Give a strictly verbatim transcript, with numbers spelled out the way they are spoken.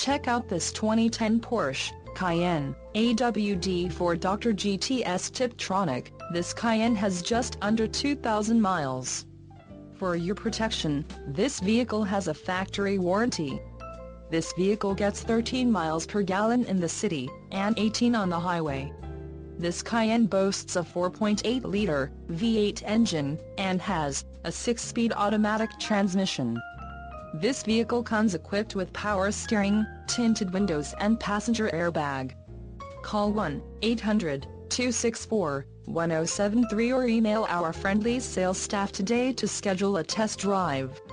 Check out this twenty ten Porsche Cayenne A W D four D r G T S Tiptronic. This Cayenne has just under two thousand miles. For your protection, this vehicle has a factory warranty. This vehicle gets thirteen miles per gallon in the city, and eighteen on the highway. This Cayenne boasts a four point eight liter V eight engine, and has a six-speed automatic transmission. This vehicle comes equipped with power steering, tinted windows and passenger airbag. Call one eight hundred, two six four, one zero seven three or email our friendly sales staff today to schedule a test drive.